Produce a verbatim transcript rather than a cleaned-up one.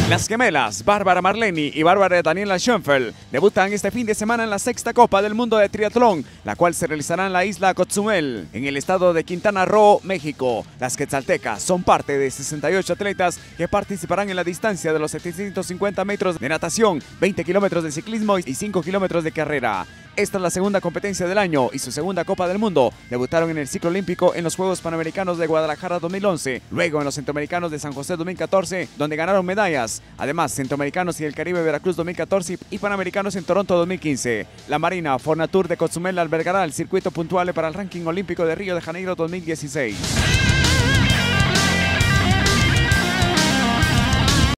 Las gemelas Bárbara Marleni y Bárbara Daniela Schoenfeld debutan este fin de semana en la sexta Copa del Mundo de Triatlón, la cual se realizará en la isla Cozumel, en el estado de Quintana Roo, México. Las quetzaltecas son parte de sesenta y ocho atletas que participarán en la distancia de los setecientos cincuenta metros de natación, veinte kilómetros de ciclismo y cinco kilómetros de carrera. Esta es la segunda competencia del año y su segunda Copa del Mundo. Debutaron en el ciclo olímpico en los Juegos Panamericanos de Guadalajara dos mil once, luego en los Centroamericanos de San José dos mil catorce, donde ganaron medallas. Además, Centroamericanos y el Caribe Veracruz dos mil catorce y Panamericanos en Toronto dos mil quince. La Marina Fornatur de Cozumel albergará el circuito puntual para el ranking olímpico de Río de Janeiro dos mil dieciséis.